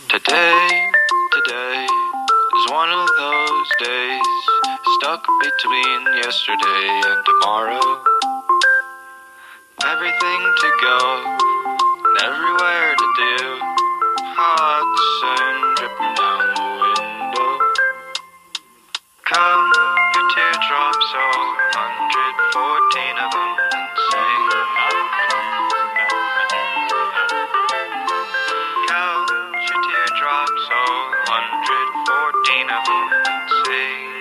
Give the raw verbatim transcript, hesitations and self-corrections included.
Today, today is one of those days, stuck between yesterday and tomorrow. Everything to go, and everywhere to do. Hot sun dripping down the window. Count your teardrops, oh, one hundred fourteen of them, and sing. Count your teardrops, oh, one hundred fourteen of them, and sing.